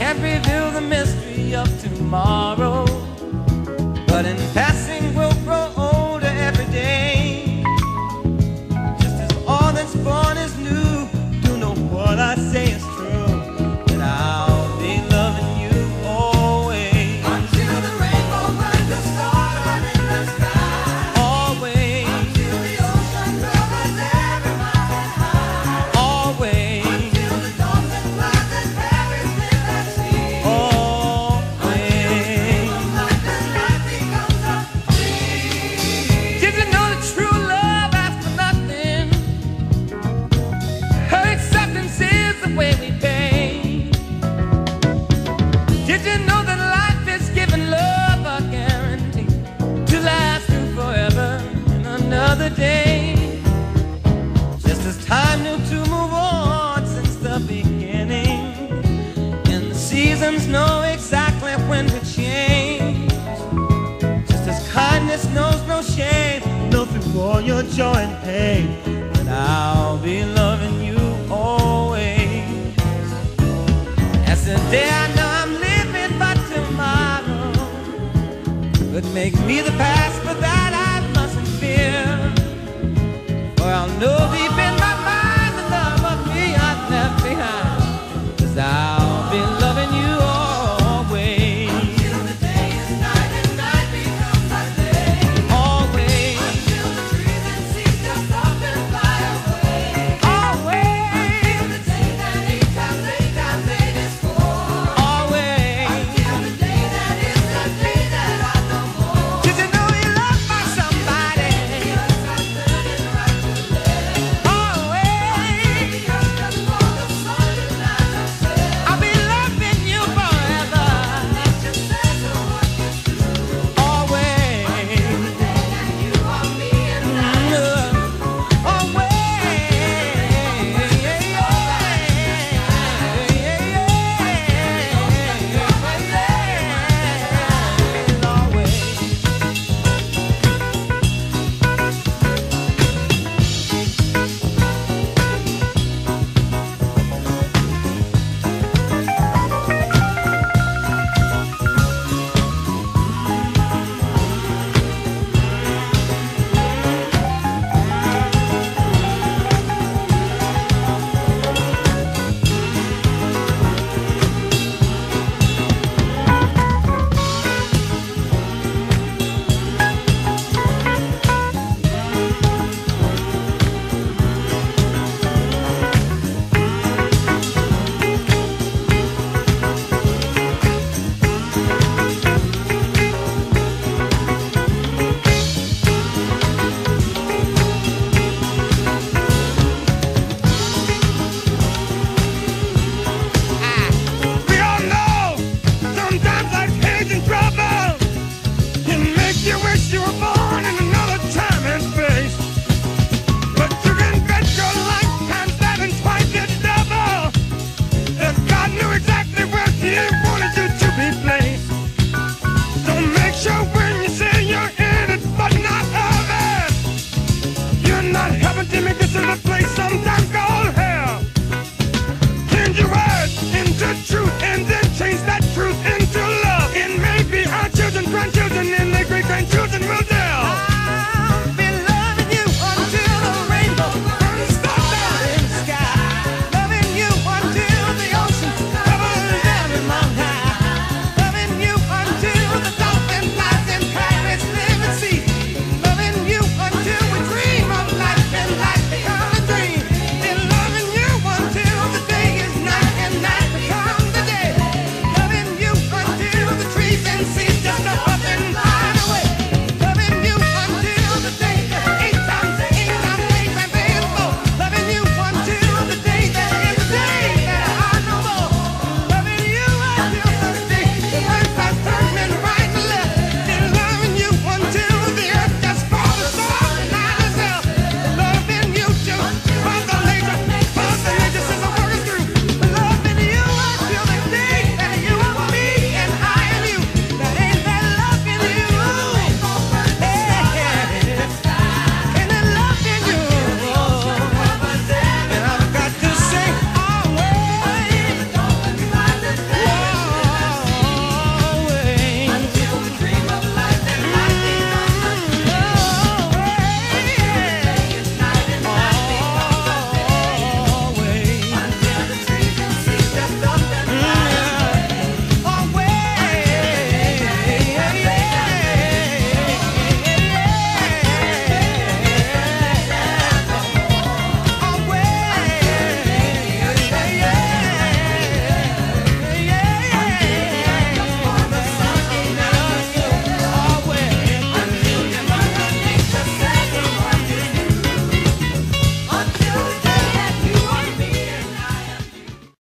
can't reveal the mystery of tomorrow, but in passing we'll grow older every day. Just as all that's born is new, do know what I say is true, that I'll be loving you always. Until the rainbow burns the star in the sky. Always. Until the ocean covers every mountain high. Always. Until the storms and floods and everything that sea. Always. Life and life becomes a dream. Did you know that true love asks for nothing? Her acceptance is the way we pay. Did you know that life is giving love a guarantee to last through forever and another day? Just as time knew to move on since the beginning, and the seasons know exactly when to change. Just as kindness knows no shame, know through all your joy and pain, that I'll be loving you always. As the day I know I'm living, but tomorrow could make me the past, but that I mustn't fear, for I'll know deep